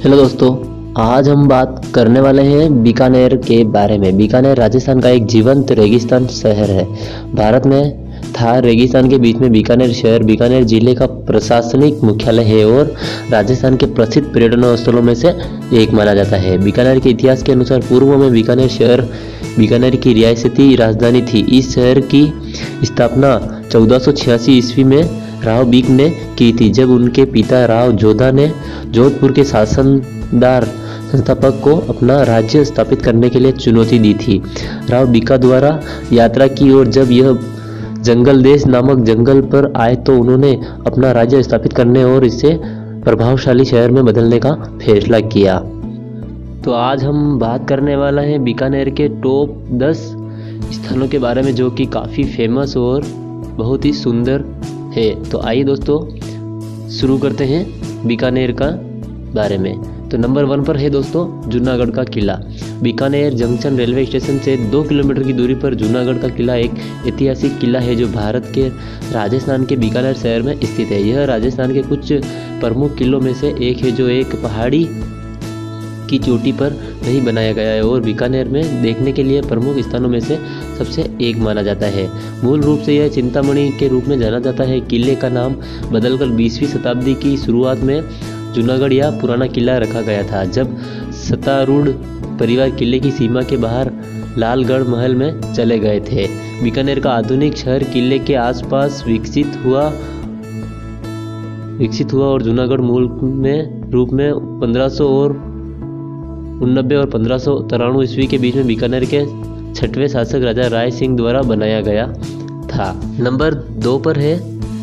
Hello दोस्तों, आज हम बात करने वाले हैं बीकानेर के बारे में। बीकानेर राजस्थान का एक जीवंत रेगिस्तान शहर है। भारत में थार रेगिस्तान के बीच में बीकानेर शहर बीकानेर जिले का प्रशासनिक मुख्यालय है और राजस्थान के प्रसिद्ध पर्यटन स्थलों में से एक माना जाता है। बीकानेर के इतिहास के अनुसार पूर्व में बीकानेर शहर बीकानेर की रियासती राजधानी थी। इस शहर की स्थापना 1486 ईस्वी में राव बीक ने की थी, जब उनके पिता राव जोधा ने जोधपुर के शासनदार संस्थापक को अपना राज्य स्थापित करने के लिए चुनौती दी थी। राव बीका द्वारा यात्रा की और जब यह जंगल देश नामक जंगल पर आए तो उन्होंने अपना राज्य स्थापित करने और इसे प्रभावशाली शहर में बदलने का फैसला किया। तो आज हम बात करने वाला है बीकानेर के टॉप 10 स्थानों के बारे में, जो कि काफ़ी फेमस और बहुत ही सुंदर है। तो आइए दोस्तों शुरू करते हैं बीकानेर का बारे में। तो नंबर 1 पर है दोस्तों जूनागढ़ का किला। बीकानेर जंक्शन रेलवे स्टेशन से 2 किलोमीटर की दूरी पर जूनागढ़ का किला एक ऐतिहासिक किला है जो भारत के राजस्थान के बीकानेर शहर में स्थित है। यह राजस्थान के कुछ प्रमुख किलों में से एक है जो एक पहाड़ी की चोटी पर नहीं बनाया गया है और बीकानेर में देखने के लिए प्रमुख स्थानों में से सबसे एक माना जाता है। मूल रूप से यह चिंतामणि के रूप में जाना जाता है। किले का नाम बदलकर 20वीं शताब्दी की शुरुआत में जूनागढ़ या पुराना किला रखा गया था, जब सत्तारूढ़ परिवार किले की सीमा के बाहर लालगढ़ महल में चले गए थे। बीकानेर का आधुनिक शहर किले के आसपास विकसित हुआ और जूनागढ़ मूल में रूप में 1599 और 1593 ईस्वी के बीच में बीकानेर के 6वें शासक राजा राय सिंह द्वारा बनाया गया था। नंबर 2 पर है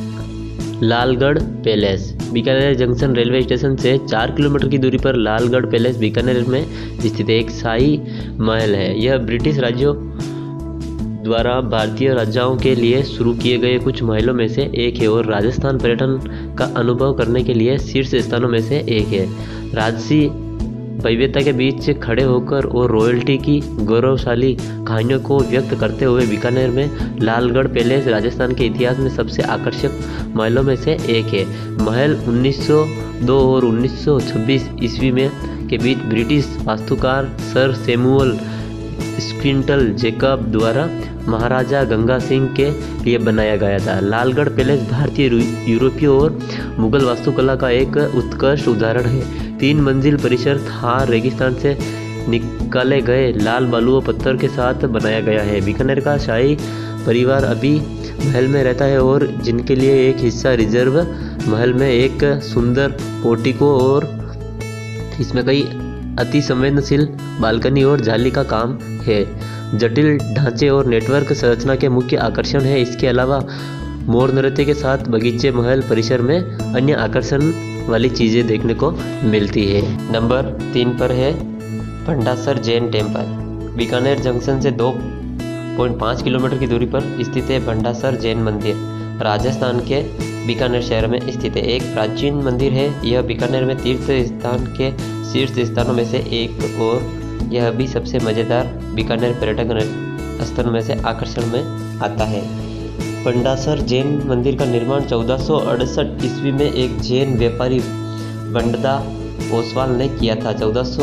Lalgarh palace. Bikaner junction railway station से 4 किलोमीटर की दूरी पर लालगढ़ पैलेस बीकानेर में स्थित एक शाही महल है। यह ब्रिटिश राज्यों द्वारा भारतीय राजाओं के लिए शुरू किए गए कुछ महलों में से एक है और राजस्थान पर्यटन का अनुभव करने के लिए शीर्ष स्थानों में से एक है। राजसी भव्यता के बीच खड़े होकर और रॉयल्टी की गौरवशाली कहानियों को व्यक्त करते हुए बीकानेर में लालगढ़ पैलेस राजस्थान के इतिहास में सबसे आकर्षक महलों में से एक है। महल 1902 और 1926 ईस्वी में के बीच ब्रिटिश वास्तुकार सर सैमुअल स्क्विंटल जेकब द्वारा महाराजा गंगा सिंह के लिए बनाया गया था। लालगढ़ पैलेस भारतीय, यूरोपीय और मुगल वास्तुकला का एक उत्कृष्ट उदाहरण है। 3 मंजिल परिसर थार रेगिस्तान से निकाले गए लाल बालू और पत्थर के साथ बनाया गया है। बीकानेर का शाही परिवार अभी महल में रहता है और जिनके लिए एक हिस्सा रिजर्व महल में एक सुंदर पोर्टिको और इसमें कई अति संवेदनशील बालकनी और जाली का काम है। जटिल ढांचे और नेटवर्क संरचना के मुख्य आकर्षण है। इसके अलावा मोर नृत्य के साथ बगीचे महल परिसर में अन्य आकर्षण वाली चीजें देखने को मिलती है। नंबर 3 पर है भंडासर जैन टेम्पल। बीकानेर जंक्शन से 2.5 किलोमीटर की दूरी पर स्थित है भंडासर जैन मंदिर। राजस्थान के बीकानेर शहर में स्थित है। एक प्राचीन मंदिर है। यह बीकानेर में तीर्थ स्थान के शीर्ष स्थानों में से एक और यह भी सबसे मज़ेदार बीकानेर पर्यटक स्थल में से आकर्षण में आता है। भंडासर जैन मंदिर का निर्माण 1468 ईस्वी में एक जैन व्यापारी बंडदा ओसवाल ने किया था।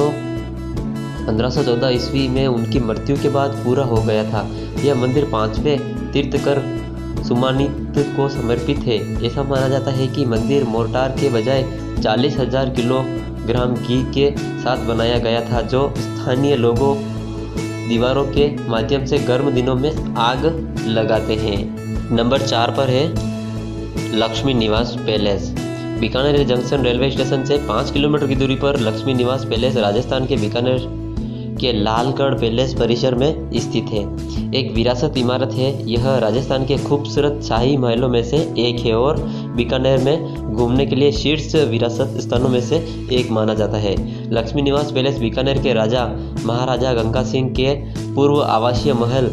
1514 ईस्वी में उनकी मृत्यु के बाद पूरा हो गया था। यह मंदिर 5वें तीर्थकर सुमानित को समर्पित है। ऐसा माना जाता है कि मंदिर मोर्टार के बजाय 40,000 किलोग्राम घी के साथ बनाया गया था, जो स्थानीय लोगों दीवारों के माध्यम से गर्म दिनों में आग लगाते हैं। नंबर 4 पर है Lakshmi Niwas palace. Bikaner junction railway station से 5 किलोमीटर की दूरी पर लक्ष्मी निवास पैलेस राजस्थान के बीकानेर के लालगढ़ पैलेस परिसर में स्थित है। एक विरासत इमारत है। यह राजस्थान के खूबसूरत शाही महलों में से एक है और बीकानेर में घूमने के लिए शीर्ष विरासत स्थानों में से एक माना जाता है। लक्ष्मी निवास पैलेस बीकानेर के राजा महाराजा गंगा सिंह के पूर्व आवासीय महल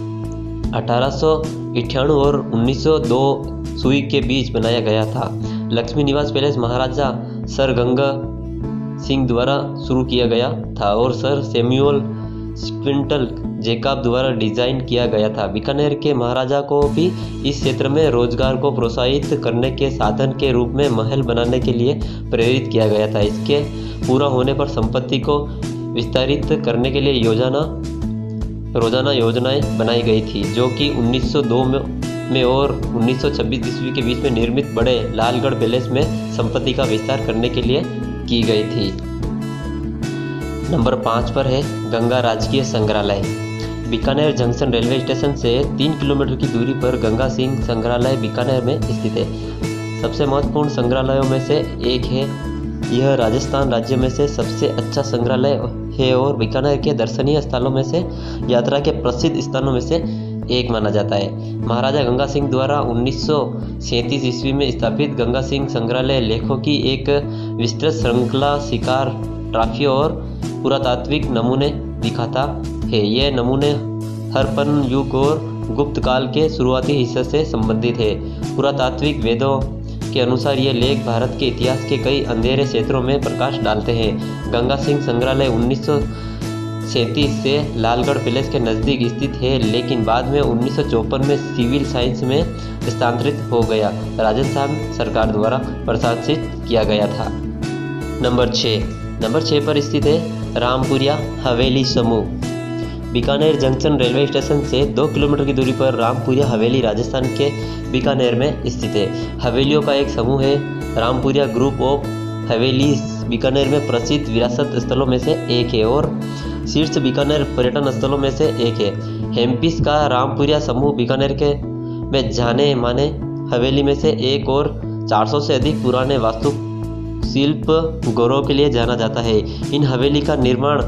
1898 और 1902 सुई के बीच बनाया गया था। लक्ष्मी निवास पैलेस महाराजा सर गंगा सिंह द्वारा शुरू किया गया था और सर सैमुअल स्क्विंटल जेकब द्वारा डिजाइन किया गया था। बीकानेर के महाराजा को भी इस क्षेत्र में रोजगार को प्रोत्साहित करने के साधन के रूप में महल बनाने के लिए प्रेरित किया गया था। इसके पूरा होने पर संपत्ति को विस्तारित करने के लिए रोजाना योजनाएं बनाई गई थी, जो कि 1902 में और 1926 ईस्वी के बीच में निर्मित बड़े लालगढ़ पैलेस में संपत्ति का विस्तार करने के लिए की गई थी। नंबर 5 पर है गंगा राजकीय संग्रहालय। बीकानेर जंक्शन रेलवे स्टेशन से 3 किलोमीटर की दूरी पर गंगा सिंह संग्रहालय बीकानेर में स्थित है। सबसे महत्वपूर्ण संग्रहालयों में से एक है। यह राजस्थान राज्य में से सबसे अच्छा संग्रहालय है और बीकानेर के दर्शनीय स्थलों में से यात्रा के प्रसिद्ध स्थानों में से एक माना जाता है। महाराजा गंगा सिंह द्वारा 1937 ईस्वी में स्थापित गंगा सिंह संग्रहालय लेखों की एक विस्तृत श्रृंखला शिकार, ट्रॉफियों और पुरातात्विक नमूने दिखाता है। ये नमूने हड़प्पन युग और गुप्त काल के शुरुआती हिस्से से संबंधित है। पुरातात्विक वेदों के अनुसार ये लेख भारत के इतिहास के कई अंधेरे क्षेत्रों में प्रकाश डालते हैं। गंगा सिंह संग्रहालय 1937 से लालगढ़ पैलेस के नज़दीक स्थित है, लेकिन बाद में 1954 में सिविल साइंस में स्थानांतरित हो गया। राजस्थान सरकार द्वारा प्रशासित किया गया था। नंबर 6 पर स्थित है रामपुरिया हवेली समूह। बीकानेर जंक्शन रेलवे स्टेशन से 2 किलोमीटर की दूरी पर रामपुरिया हवेली राजस्थान के बीकानेर में स्थित है। हवेलियों का एक समूह है। रामपुरिया ग्रुप ऑफ हवेलीज बीकानेर में प्रसिद्ध विरासत स्थलों में से एक है और शीर्ष बीकानेर पर्यटन स्थलों में से एक है। हेम्पिस का रामपुरिया समूह बीकानेर के में जाने माने हवेली में से एक और 400 से अधिक पुराने वास्तुशिल्प गौरव के लिए जाना जाता है। इन हवेली का निर्माण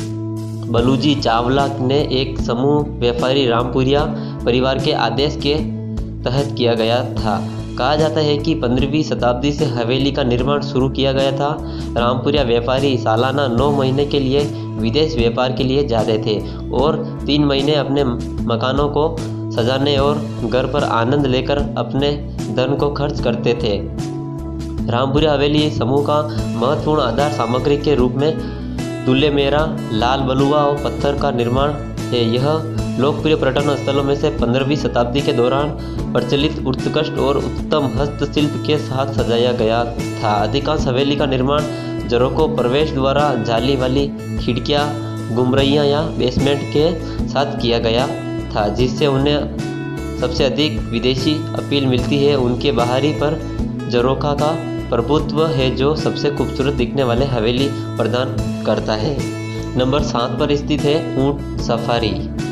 बलूजी चावला ने एक समूह व्यापारी रामपुरिया परिवार के आदेश के तहत किया गया था। कहा जाता है कि 15वीं शताब्दी से हवेली का निर्माण शुरू किया गया था। रामपुरिया व्यापारी सालाना 9 महीने के लिए विदेश व्यापार के लिए जाते थे और 3 महीने अपने मकानों को सजाने और घर पर आनंद लेकर अपने धन को खर्च करते थे। रामपुरिया हवेली समूह का महत्वपूर्ण आधार सामग्री के रूप में दुल्ले मेरा, लाल बलुआ और पत्थर का निर्माण है। यह लोकप्रिय पर्यटन स्थलों में से 15वीं शताब्दी के दौरान प्रचलित उत्कृष्ट और उत्तम हस्तशिल्प के साथ सजाया गया था। अधिकांश हवेली का निर्माण झरोकों, प्रवेश द्वारा, जाली वाली खिड़कियां, गुमरैयां या बेसमेंट के साथ किया गया था, जिससे उन्हें सबसे अधिक विदेशी अपील मिलती है। उनके बाहरी पर झरोखा का प्रभुत्व है जो सबसे खूबसूरत दिखने वाले हवेली प्रदान करता है। नंबर 7 पर स्थित है ऊंट सफारी।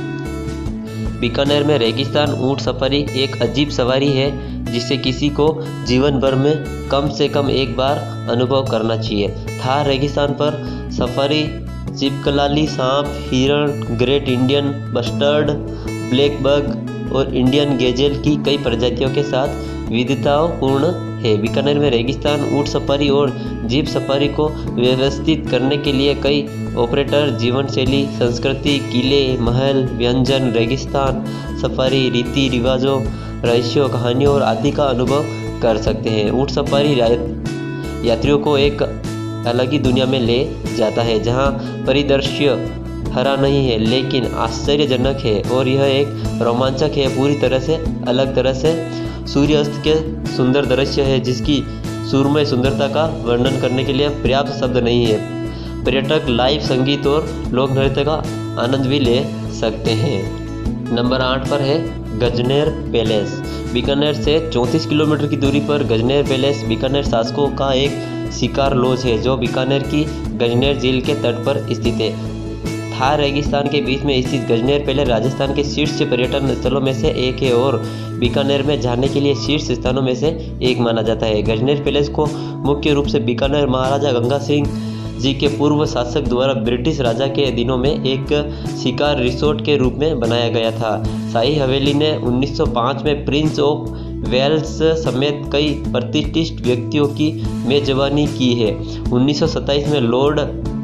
बीकानेर में रेगिस्तान ऊंट सफारी एक अजीब सवारी है जिसे किसी को जीवन भर में कम से कम एक बार अनुभव करना चाहिए। थार रेगिस्तान पर सफारी चिपकलाली सांप, हिरण, great Indian bustard, black buck और इंडियन गेजेल की कई प्रजातियों के साथ विविधतापूर्ण है। बीकानेर में रेगिस्तान ऊंट सफारी और जीप सफारी को व्यवस्थित करने के लिए कई ऑपरेटर जीवन शैली, संस्कृति, किले, महल, व्यंजन, रेगिस्तान सफारी, रीति रिवाजों, रहस्यों, कहानियों और आदि का अनुभव कर सकते हैं। ऊंट सफारी यात्रियों को एक अलग ही दुनिया में ले जाता है जहां परिदृश्य हरा नहीं है लेकिन आश्चर्यजनक है और यह एक रोमांचक है। पूरी तरह से अलग तरह से सूर्यास्त के सुंदर दृश्य है जिसकी सुरमय सुंदरता का वर्णन करने के लिए पर्याप्त शब्द नहीं है। पर्यटक लाइव संगीत और लोक नृत्य का आनंद भी ले सकते हैं। नंबर 8 पर है गजनेर पैलेस। बीकानेर से 34 किलोमीटर की दूरी पर गजनेर पैलेस बीकानेर शासकों का एक शिकार लॉज है जो बीकानेर की गजनेर झील के तट पर स्थित है। थार रेगिस्तान के बीच में स्थित गजनेर पैलेस राजस्थान के शीर्ष पर्यटन स्थलों में से एक है और बीकानेर में जाने के लिए शीर्ष स्थानों में से एक माना जाता है। गजनेर पैलेस को मुख्य रूप से बीकानेर महाराजा गंगा सिंह जी के पूर्व शासक द्वारा ब्रिटिश राजा के दिनों में एक शिकार रिसोर्ट के रूप में बनाया गया था। शाही हवेली ने 1905 में प्रिंस ऑफ वेल्स समेत कई प्रतिष्ठित व्यक्तियों की मेजबानी की है। 1927 में लॉर्ड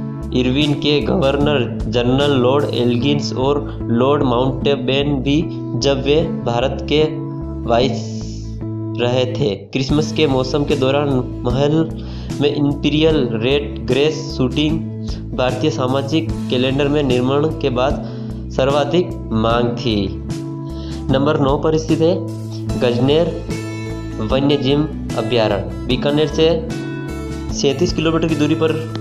इरविन के गवर्नर जनरल लॉर्ड एल्गिंस और लॉर्ड माउंटेबेन भी जब वे भारत के वाइस रहे थे। क्रिसमस के मौसम के दौरान महल में इंपीरियल रेड ग्रेस शूटिंग भारतीय सामाजिक कैलेंडर में निर्माण के बाद सर्वाधिक मांग थी। नंबर 9 पर स्थित है गजनेर वन्यजीव अभ्यारण्य। बीकानेर से 37 किलोमीटर की दूरी पर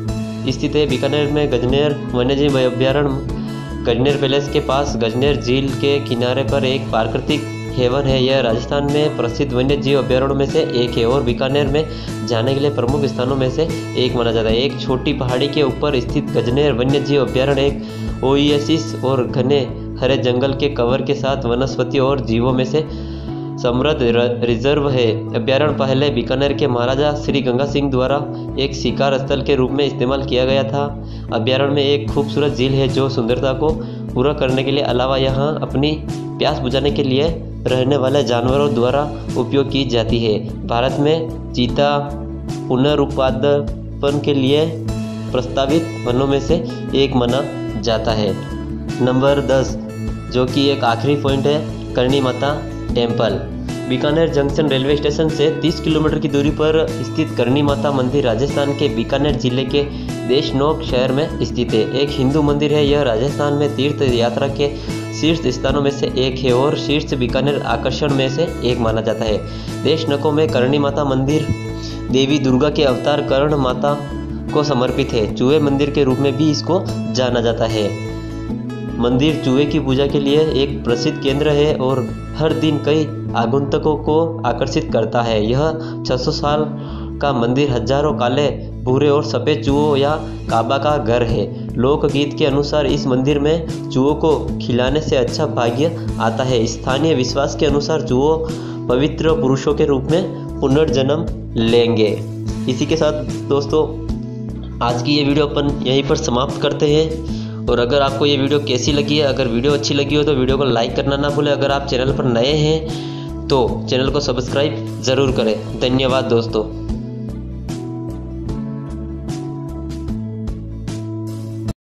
स्थित है। बीकानेर में गजनेर वन्यजीव अभ्यारण्य गजनेर पैलेस के पास गजनेर झील के किनारे पर एक प्राकृतिक हेवन है। यह राजस्थान में प्रसिद्ध वन्यजीव अभ्यारण्यों में से एक है और बीकानेर में जाने के लिए प्रमुख स्थानों में से एक माना जाता है। एक छोटी पहाड़ी के ऊपर स्थित गजनेर वन्यजीव अभ्यारण्य एक ओएसिस और घने हरे जंगल के कवर के साथ वनस्पति और जीवों में से समृद्ध रिजर्व है। अभ्यारण्य पहले बीकानेर के महाराजा श्री गंगा सिंह द्वारा एक शिकार स्थल के रूप में इस्तेमाल किया गया था। अभ्यारण्य में एक खूबसूरत झील है जो सुंदरता को पूरा करने के लिए अलावा यहाँ अपनी प्यास बुझाने के लिए रहने वाले जानवरों द्वारा उपयोग की जाती है। भारत में चीता पुनरुत्पादन के लिए प्रस्तावित वनों में से एक माना जाता है। नंबर 10 जो कि एक आखिरी पॉइंट है, Karni Mata temple. Bikaner junction railway station से 30 किलोमीटर की दूरी पर स्थित करणी माता मंदिर राजस्थान के बीकानेर जिले के देशनोक शहर में स्थित है। एक हिंदू मंदिर है। यह राजस्थान में तीर्थ यात्रा के शीर्ष स्थानों में से एक है और शीर्ष बीकानेर आकर्षण में से एक माना जाता है। देशनकों में करणी माता मंदिर देवी दुर्गा के अवतार कर्ण माता को समर्पित है। चूहे मंदिर के रूप में भी इसको जाना जाता है। मंदिर चूहे की पूजा के लिए एक प्रसिद्ध केंद्र है और हर दिन कई आगंतुकों को आकर्षित करता है। यह 600 साल का मंदिर हजारों काले, भूरे और सफ़ेद चूहों या काबा का घर है। लोकगीत के अनुसार इस मंदिर में चूहों को खिलाने से अच्छा भाग्य आता है। स्थानीय विश्वास के अनुसार चूहों पवित्र पुरुषों के रूप में पुनर्जन्म लेंगे। इसी के साथ दोस्तों आज की ये वीडियो अपन यहीं पर समाप्त करते हैं। और अगर आपको ये वीडियो कैसी लगी है, अगर वीडियो अच्छी लगी हो तो वीडियो को लाइक करना ना भूलें। अगर आप चैनल पर नए हैं तो चैनल को सब्सक्राइब ज़रूर करें। धन्यवाद दोस्तों।